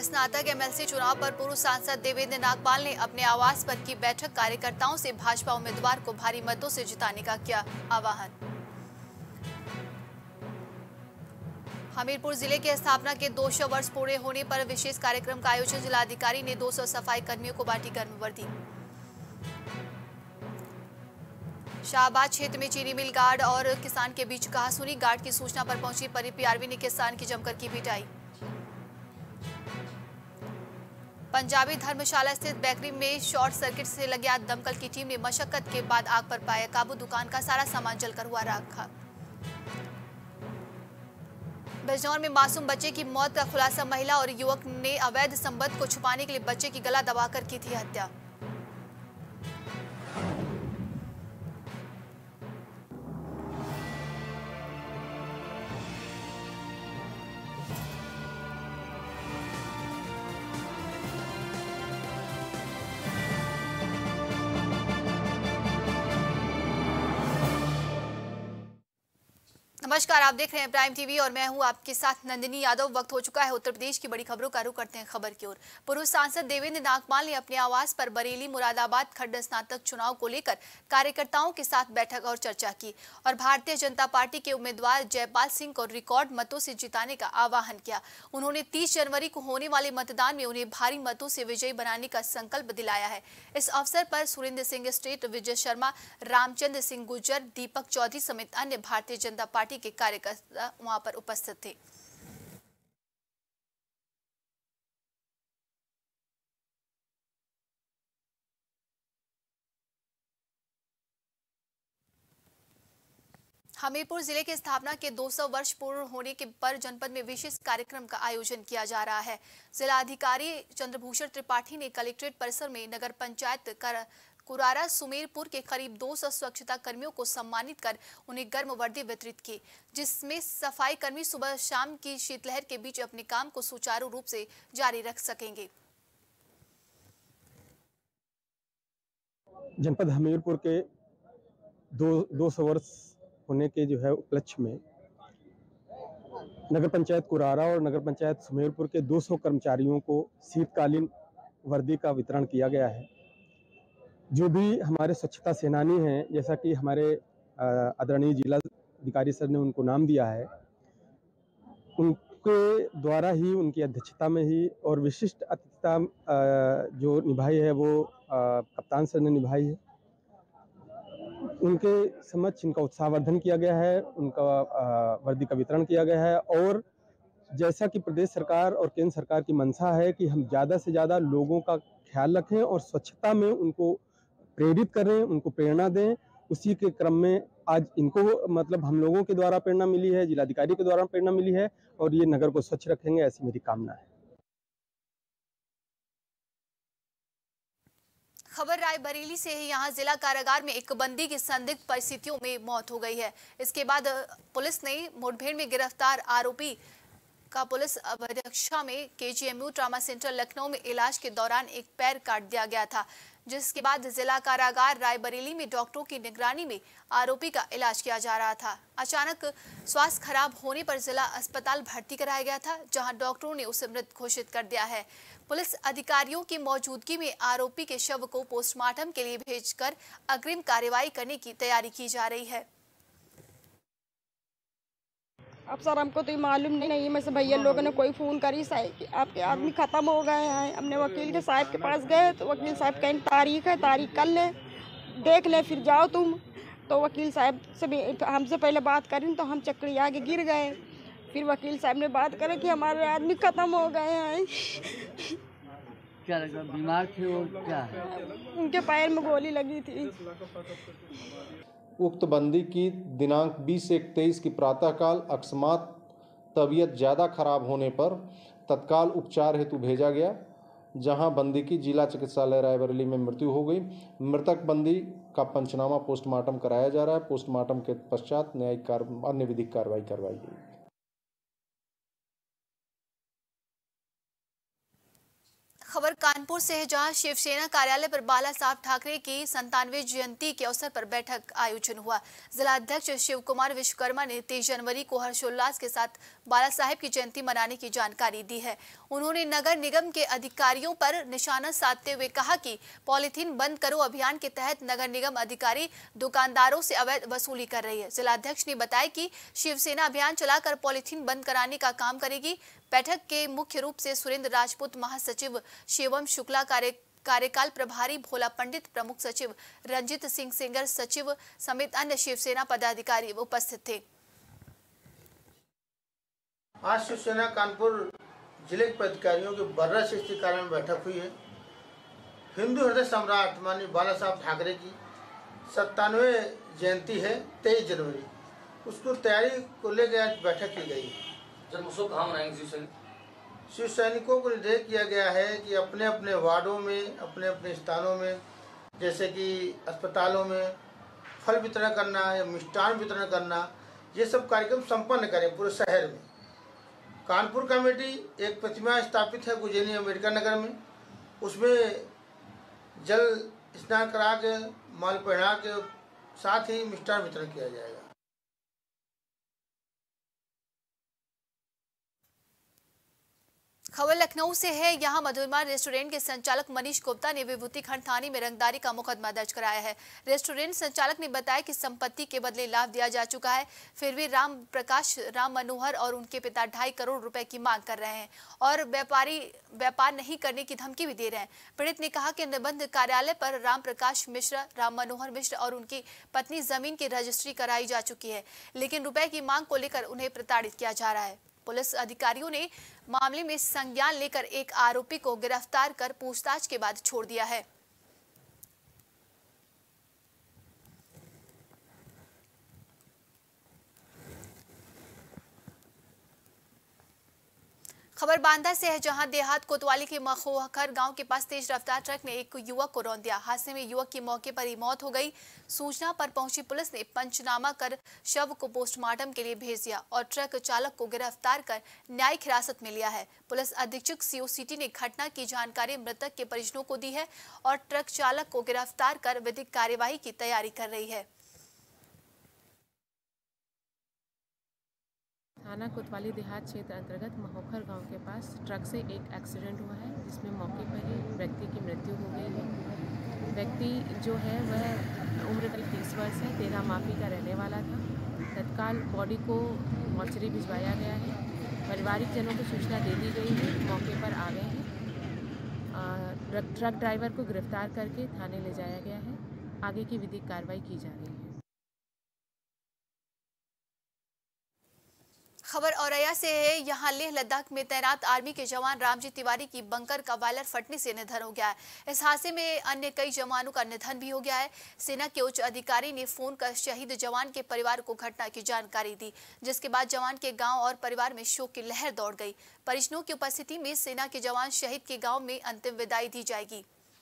स्नातक एमएलसी चुनाव पर पूर्व सांसद देवेंद्र नागपाल ने अपने आवास पर की बैठक कार्यकर्ताओं से भाजपा उम्मीदवार को भारी मतों से जिताने का किया आह्वान। हमीरपुर जिले के स्थापना के 200 वर्ष पूरे होने पर विशेष कार्यक्रम का आयोजन। जिलाधिकारी ने 200 सफाई कर्मियों को बांटी गर्म वर्दी। शाहबाद क्षेत्र में चीनी मिल गार्ड और किसान के बीच कहासुनी। गार्ड की सूचना पर पहुंची पीआरबी ने किसान की जमकर की पिटाई। पंजाबी धर्मशाला स्थित बेकरी में शॉर्ट सर्किट से लगी आग। दमकल की टीम ने मशक्कत के बाद आग पर पाया काबू। दुकान का सारा सामान जलकर हुआ राख। बिजनौर में मासूम बच्चे की मौत का खुलासा। महिला और युवक ने अवैध संबंध को छुपाने के लिए बच्चे की गला दबाकर की थी हत्या। नमस्कार, आप देख रहे हैं प्राइम टीवी और मैं हूं आपके साथ नंदिनी यादव। वक्त हो चुका है उत्तर प्रदेश की बड़ी खबरों का रुख करते हैं खबर की ओर। पूर्व सांसद देवेंद्र नागपाल ने अपने आवास पर बरेली मुरादाबाद खंड स्नातक चुनाव को लेकर कार्यकर्ताओं के साथ बैठक और चर्चा की और भारतीय जनता पार्टी के उम्मीदवार जयपाल सिंह को रिकॉर्ड मतों से जिताने का आह्वान किया। उन्होंने 30 जनवरी को होने वाले मतदान में उन्हें भारी मतों से विजयी बनाने का संकल्प दिलाया है। इस अवसर पर सुरेंद्र सिंह स्टेट, विजय शर्मा, रामचंद्र सिंह गुर्जर, दीपक चौधरी समेत अन्य भारतीय जनता पार्टी के कार्यकर्ता वहां पर उपस्थित थे। हमीरपुर जिले के स्थापना के 200 वर्ष पूर्ण होने के पर जनपद में विशेष कार्यक्रम का आयोजन किया जा रहा है। जिलाधिकारी चंद्रभूषण त्रिपाठी ने कलेक्ट्रेट परिसर में नगर पंचायत कुरारा सुमेरपुर के करीब 200 स्वच्छता कर्मियों को सम्मानित कर उन्हें गर्म वर्दी वितरित की, जिसमें सफाई कर्मी सुबह शाम की शीतलहर के बीच अपने काम को सुचारू रूप से जारी रख सकेंगे। जनपद हमीरपुर के 200 वर्ष होने के जो है उपलक्ष्य में नगर पंचायत कुरारा और नगर पंचायत सुमेरपुर के 200 कर्मचारियों को शीतकालीन वर्दी का वितरण किया गया है। जो भी हमारे स्वच्छता सेनानी हैं, जैसा कि हमारे आदरणीय जिला अधिकारी सर ने उनको नाम दिया है, उनके द्वारा ही, उनकी अध्यक्षता में ही और विशिष्ट अतिथिता जो निभाई है वो कप्तान सर ने निभाई है। उनके समक्ष इनका उत्साहवर्धन किया गया है, उनका वर्दी का वितरण किया गया है। और जैसा कि प्रदेश सरकार और केंद्र सरकार की मंशा है कि हम ज़्यादा से ज़्यादा लोगों का ख्याल रखें और स्वच्छता में उनको प्रेरित करें, उनको प्रेरणा दें, उसी के क्रम में आज इनको मतलब हम लोगों के द्वारा प्रेरणा मिली है, जिलाधिकारी के द्वारा प्रेरणा मिली है और ये नगर को स्वच्छ रखेंगे, ऐसी मेरी कामना है। खबर रायबरेली से है। यहाँ जिला कारागार में एक बंदी की संदिग्ध परिस्थितियों में मौत हो गई है। इसके बाद पुलिस ने मुठभेड़ में गिरफ्तार आरोपी का पुलिस अध्यक्षा में केजीएमयू ट्रामा सेंटर लखनऊ में इलाज के दौरान एक पैर काट दिया गया था, जिसके बाद जिला कारागार रायबरेली में डॉक्टरों की निगरानी में आरोपी का इलाज किया जा रहा था। अचानक स्वास्थ्य खराब होने पर जिला अस्पताल भर्ती कराया गया था, जहां डॉक्टरों ने उसे मृत घोषित कर दिया है। पुलिस अधिकारियों की मौजूदगी में आरोपी के शव को पोस्टमार्टम के लिए भेजकर अग्रिम कार्रवाई करने की तैयारी की जा रही है। अब सर हमको तो ये मालूम नहीं, मैं से भैया लोगों ने कोई फ़ोन करी साहब आपके आदमी ख़त्म हो गए हैं। हमने वकील के साहब के पास गए तो वकील साहब कहीं तारीख है, तारीख कर ले, देख ले, फिर जाओ तुम। तो वकील साहब से भी हमसे पहले बात करी तो हम चक्री आगे गिर गए। फिर वकील साहब ने बात करा कि हमारे आदमी ख़त्म हो गए हैं। क्या लगा, बीमार थे और क्या है? उनके पैर में गोली लगी थी। उक्त बंदी की दिनांक 20 से 23 की प्रातःकाल अकस्मात तबीयत ज़्यादा खराब होने पर तत्काल उपचार हेतु भेजा गया, जहां बंदी की जिला चिकित्सालय रायबरेली में मृत्यु हो गई। मृतक बंदी का पंचनामा पोस्टमार्टम कराया जा रहा है। पोस्टमार्टम के पश्चात न्यायिक अन्य विधिक कार्रवाई करवाई गई। खबर कानपुर से है, जहां शिवसेना कार्यालय पर बाला साहब ठाकरे की 97वीं जयंती के अवसर पर बैठक आयोजन हुआ। जिला अध्यक्ष शिव कुमार विश्वकर्मा ने 23 जनवरी को हर्षोल्लास के साथ बाला साहब की जयंती मनाने की जानकारी दी है। उन्होंने नगर निगम के अधिकारियों पर निशाना साधते हुए कहा कि पॉलीथीन बंद करो अभियान के तहत नगर निगम अधिकारी दुकानदारों से अवैध वसूली कर रही है। जिला अध्यक्ष ने बताया कि शिवसेना अभियान चलाकर पॉलीथीन बंद कराने का काम करेगी। बैठक के मुख्य रूप से सुरेंद्र राजपूत, महासचिव शिवम शुक्ला, कार्यकाल प्रभारी भोला पंडित, प्रमुख सचिव रंजित सिंह सेंगर, सचिव समेत अन्य शिवसेना पदाधिकारी उपस्थित थे। आज शिवसेना कानपुर जिले के पदाधिकारियों के बर्रा स्थित कार्यालय में बैठक हुई है। हिंदू हृदय सम्राट माननीय बाला साहब ठाकरे की 97वीं जयंती है 23 जनवरी, उसको तैयारी को लेकर आज बैठक की गई है। जन्मोत्सव कहाँ मनाएंगे? शिव सैनिकों को निर्देश किया गया है कि अपने अपने वार्डों में, अपने अपने स्थानों में, जैसे कि अस्पतालों में फल वितरण करना या मिष्ठान वितरण करना, ये सब कार्यक्रम संपन्न करें पूरे शहर में। कानपुर कमेटी एक प्रतिमा स्थापित है गुजैनी अम्बेडकर नगर में, उसमें जल स्नान करा के, माल पहना के साथ ही मिष्ठान वितरण किया जाएगा। खबर लखनऊ से है। यहां मधुरमा रेस्टोरेंट के संचालक मनीष गुप्ता ने विभूति खंड थाने में रंगदारी का मुकदमा दर्ज कराया है। रेस्टोरेंट संचालक ने बताया कि संपत्ति के बदले लाभ दिया जा चुका है, फिर भी राम प्रकाश, राम मनोहर और उनके पिता 2.5 करोड़ रुपए की मांग कर रहे हैं और व्यापारी व्यापार नहीं करने की धमकी भी दे रहे हैं। पीड़ित ने कहा कि निबंध कार्यालय पर राम प्रकाश मिश्र, राम मनोहर मिश्र और उनकी पत्नी जमीन की रजिस्ट्री कराई जा चुकी है, लेकिन रुपए की मांग को लेकर उन्हें प्रताड़ित किया जा रहा है। पुलिस अधिकारियों ने मामले में संज्ञान लेकर एक आरोपी को गिरफ्तार कर पूछताछ के बाद छोड़ दिया है। खबर बांदा से है, जहां देहात कोतवाली के मखोहकर गांव के पास तेज रफ्तार ट्रक ने एक युवक को रौंद दिया। हादसे में युवक की मौके पर ही मौत हो गई। सूचना पर पहुंची पुलिस ने पंचनामा कर शव को पोस्टमार्टम के लिए भेज दिया और ट्रक चालक को गिरफ्तार कर न्यायिक हिरासत में लिया है। पुलिस अधीक्षक सीओ सिटी ने घटना की जानकारी मृतक के परिजनों को दी है और ट्रक चालक को गिरफ्तार कर विधिक कार्यवाही की तैयारी कर रही है। थाना कोतवाली देहात क्षेत्र अंतर्गत महोखर गांव के पास ट्रक से एक एक्सीडेंट हुआ है, जिसमें मौके पर ही व्यक्ति की मृत्यु हो गई है। व्यक्ति जो है वह उम्र करीब 30 वर्ष है, तेरा माफी का रहने वाला था। तत्काल बॉडी को मॉर्चरी भिजवाया गया है। पारिवारिक जनों को सूचना दे दी गई है, मौके पर आ गए हैं। ट्रक ड्राइवर को गिरफ्तार करके थाने ले जाया गया है। आगे की विधिक कार्रवाई की जा रही है। खबर औरैया से है। यहां लेह लद्दाख में तैनात आर्मी के जवान रामजी तिवारी की बंकर का बॉयलर फटने से निधन हो गया है। इस हादसे में अन्य कई जवानों का निधन भी हो गया है। सेना के उच्च अधिकारी ने फोन कर शहीद जवान के परिवार को घटना की जानकारी दी, जिसके बाद जवान के गांव और परिवार में शोक की लहर दौड़ गई। परिजनों की उपस्थिति में सेना के जवान शहीद के गाँव में अंतिम विदाई दी जाएगी।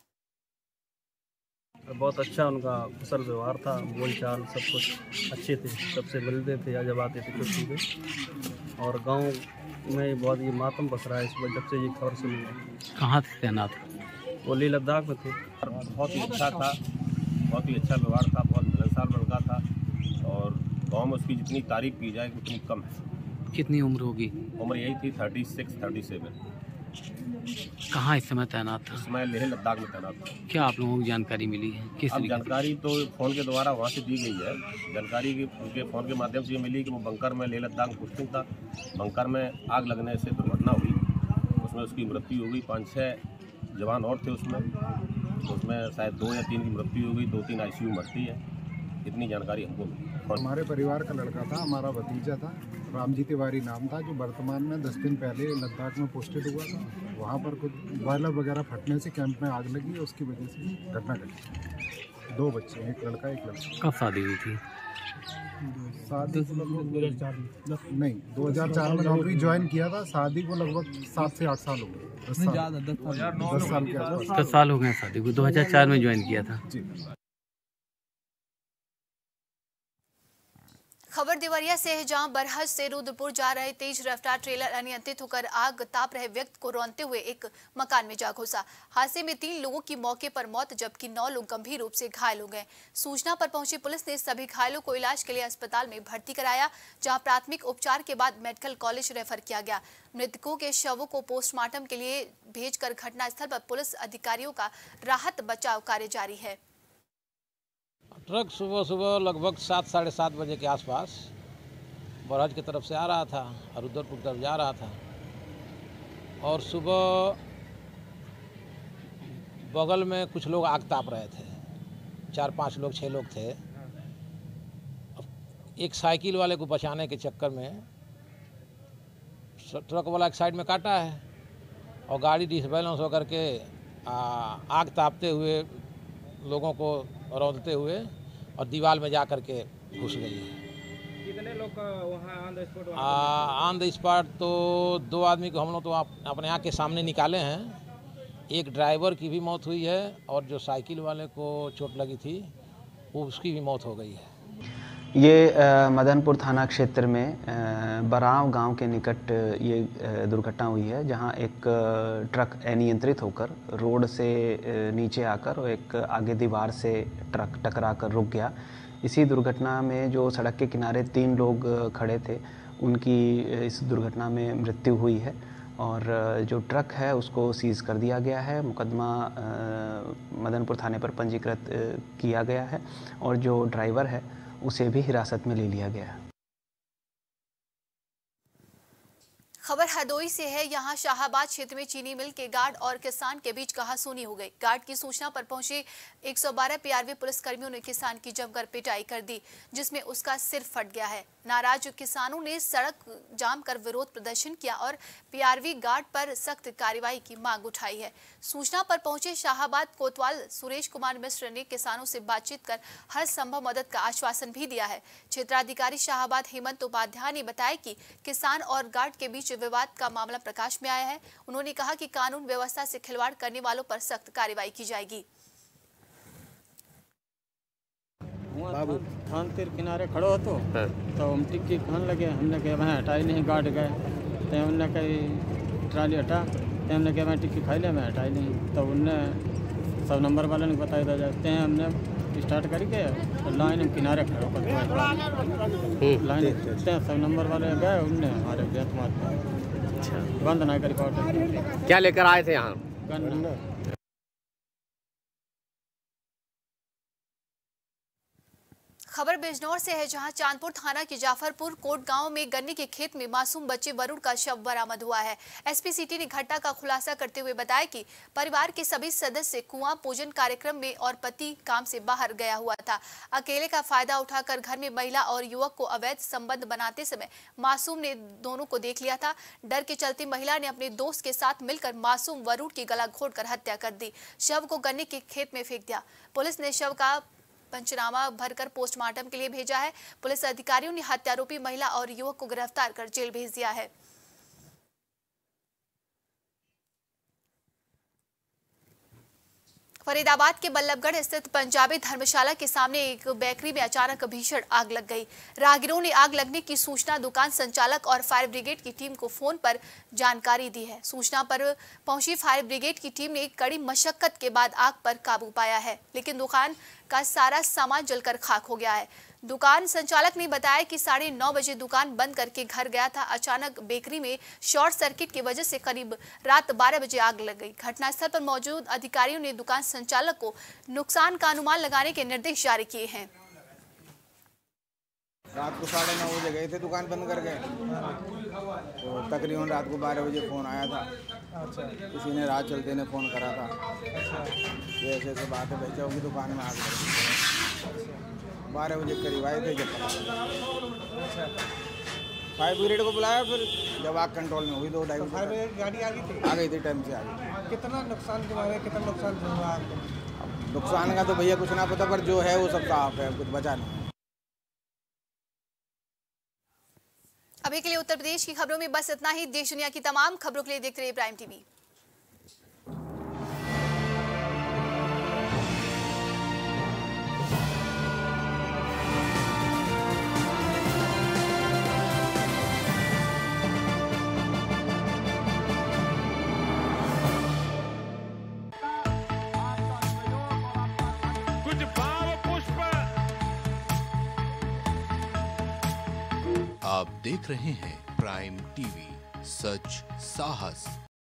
बहुत अच्छा उनका कुशल व्यवहार था, बोलचाल सब कुछ अच्छे थे, सबसे मिलते थे या जब आते थे छुट्टी पे। और गांव में बहुत ये मातम बस रहा है इस वजह, जब से ये खबर सुनी है। कहाँ थे तैनात? वो लेह लद्दाख में थे। बहुत ही अच्छा था, बहुत ही अच्छा व्यवहार था, बहुत मिलनसार लड़का था और गाँव में उसकी जितनी तारीफ की जाए उतनी कम है। कितनी उम्र होगी? उम्र यही थी 36-37। कहाँ इस समय तैनात था? इस समय लेह लद्दाख में तैनात था। क्या आप लोगों को जानकारी मिली है? किस जानकारी तो फ़ोन के द्वारा वहाँ से दी गई है। जानकारी की उनके फ़ोन के माध्यम से ये मिली कि वो बंकर में लेह लद्दाख में पोस्टिंग था, बंकर में आग लगने से दुर्घटना हुई, उसमें उसकी मृत्यु हो गई। 5-6 जवान और थे उसमें शायद 2 या 3 की मृत्यु हो गई, 2-3 ICU भर्ती है। इतनी जानकारी हमको मिली। हमारे परिवार का लड़का था, हमारा भतीजा था, रामजी तिवारी नाम था, जो वर्तमान में 10 दिन पहले लद्दाख में पोस्टेड हुआ था। वहाँ पर कुछ बॉयलर वगैरह फटने से कैंप में आग लगी, उसकी वजह से घटना घटी। 2 बच्चे, एक लड़का एक लड़की। कब शादी हुई थी? शादी लगभग 2004 में नौकरी ज्वाइन किया था। शादी को लगभग 7 से 8 साल हो गए। 10 साल के आसपास। 10 साल हो गए शादी को। 2004 में ज्वाइन किया था। जी। खबर देवरिया से है, जहां बरहज से रुद्रपुर जा रहे तेज रफ्तार ट्रेलर अनियंत्रित होकर आग ताप रहे व्यक्ति को रौंदते हुए एक मकान में जा घुसा। हादसे में 3 लोगों की मौके पर मौत जबकि 9 लोग गंभीर रूप से घायल हो गए। सूचना पर पहुंची पुलिस ने सभी घायलों को इलाज के लिए अस्पताल में भर्ती कराया, जहां प्राथमिक उपचार के बाद मेडिकल कॉलेज रेफर किया गया। मृतकों के शवों को पोस्टमार्टम के लिए भेजकर घटनास्थल पर पुलिस अधिकारियों का राहत बचाव कार्य जारी है। ट्रक सुबह लगभग 7 साढ़े 7 बजे के आसपास बरहज की तरफ से आ रहा था और रुद्रपुर की तरफ जा रहा था, और सुबह बगल में कुछ लोग आग ताप रहे थे। 4-5 लोग 6 लोग थे। एक साइकिल वाले को बचाने के चक्कर में ट्रक वाला एक साइड में काटा है और गाड़ी डिसबैलेंस होकर के आग तापते हुए लोगों को रौंदते हुए और दीवार में जा कर के घुस गई है। कितने लोग वहाँ ऑन द स्पॉट तो 2 आदमी को हम लोग तो अपने आँख के सामने निकाले हैं। एक ड्राइवर की भी मौत हुई है और जो साइकिल वाले को चोट लगी थी वो उसकी भी मौत हो गई है। ये मदनपुर थाना क्षेत्र में बराव गांव के निकट ये दुर्घटना हुई है, जहां एक ट्रक अनियंत्रित होकर रोड से नीचे आकर और एक आगे दीवार से ट्रक टकरा कर रुक गया। इसी दुर्घटना में जो सड़क के किनारे 3 लोग खड़े थे, उनकी इस दुर्घटना में मृत्यु हुई है और जो ट्रक है उसको सीज़ कर दिया गया है। मुकदमा मदनपुर थाने पर पंजीकृत किया गया है और जो ड्राइवर है उसे भी हिरासत में ले लिया गया। खबर हरदोई से है, यहां शाहाबाद क्षेत्र में चीनी मिल के गार्ड और किसान के बीच कहासुनी हो गई। गार्ड की सूचना पर पहुंचे 112 पीआरवी पुलिसकर्मियों ने किसान की जमकर पिटाई कर दी, जिसमें उसका सिर फट गया है। नाराज किसानों ने सड़क जाम कर विरोध प्रदर्शन किया और पीआरवी गार्ड पर सख्त कार्रवाई की मांग उठाई है। सूचना पर पहुंचे शाहाबाद कोतवाल सुरेश कुमार मिश्र ने किसानों से बातचीत कर हर संभव मदद का आश्वासन भी दिया है। क्षेत्राधिकारी शाहाबाद हेमंत उपाध्याय ने बताया कि किसान और गार्ड के बीच विवाद का मामला प्रकाश में आया है। उन्होंने कहा कि कानून व्यवस्था से खिलवाड़ करने वालों पर सख्त कार्रवाई की जाएगी। बाबू थान के किनारे खड़ो तो हम टिक्की खान लगे। हमने कहा मैं हटाई नहीं, गार्ड गए तो उनने कही ट्राली हटा तो हमने कहा मैं टिक्की खाई ले, मैं हटाई नहीं। तो उनने 100 नंबर वाले ने बताया था जाते हैं। हमने स्टार्ट करके तो लाइन किनारे खड़ो कर लाइन 100 नंबर वाले गए, उनने हमारे बेत मार दिया। बंद ना कर पाते। क्या लेकर आए थे यहाँ? गन्ना। खबर बिजनौर से है, जहां चांदपुर थाना के जाफरपुर कोट गांव में गन्ने के खेत में मासूम बच्चे वरुण का शव बरामद हुआ है। एसपी सिटी ने घटना का खुलासा करते हुए बताया कि परिवार के सभी सदस्य कुआं पूजन कार्यक्रम में और पति काम से बाहर गया हुआ था। अकेले का फायदा उठाकर घर में महिला और युवक को अवैध संबंध बनाते समय मासूम ने दोनों को देख लिया था। डर के चलते महिला ने अपने दोस्त के साथ मिलकर मासूम वरुण की गला घोंटकर हत्या कर दी। शव को गन्ने के खेत में फेंक दिया। पुलिस ने शव का पंचनामा भरकर पोस्टमार्टम के लिए भेजा है। पुलिस अधिकारियों ने हत्यारोपी महिला और युवक को गिरफ्तार कर जेल भेज दिया है। फरीदाबाद के बल्लभगढ़ स्थित पंजाबी धर्मशाला के सामने एक बेकरी में अचानक भीषण आग लग गई। राहगीरों ने आग लगने की सूचना दुकान संचालक और फायर ब्रिगेड की टीम को फोन पर जानकारी दी है। सूचना पर पहुंची फायर ब्रिगेड की टीम ने कड़ी मशक्कत के बाद आग पर काबू पाया है, लेकिन दुकान का सारा सामान जलकर खाक हो गया है। दुकान संचालक ने बताया कि 9:30 बजे दुकान बंद करके घर गया था। अचानक बेकरी में शॉर्ट सर्किट की वजह से करीब रात 12 बजे आग लग गई। घटनास्थल पर मौजूद अधिकारियों ने दुकान संचालक को नुकसान का अनुमान लगाने के निर्देश जारी किए हैं। रात को 9:30 बजे गए थे दुकान बंद करके, तो तकरीबन रात को 12 बजे फ़ोन आया था। किसी ने रात चलते ने फ़ोन करा था। ये ऐसे बात है, बच्चों की दुकान में आग लगी। 12 बजे करीब आए थे। जब फायर ब्रिगेड को बुलाया, फिर जब आग कंट्रोल में हुई 2-2.5 बजे गाड़ी आ गई थी, टाइम से आ गई। कितना नुकसान के बारे में, कितना नुकसान हुआ? नुकसान का तो भैया कुछ ना पता, पर जो है वो सब साफ है, कुछ बचा नहीं। अभी के लिए उत्तर प्रदेश की खबरों में बस इतना ही। देश दुनिया की तमाम खबरों के लिए देखते रहिए प्राइम टीवी। आप देख रहे हैं प्राइम टीवी, सच साहस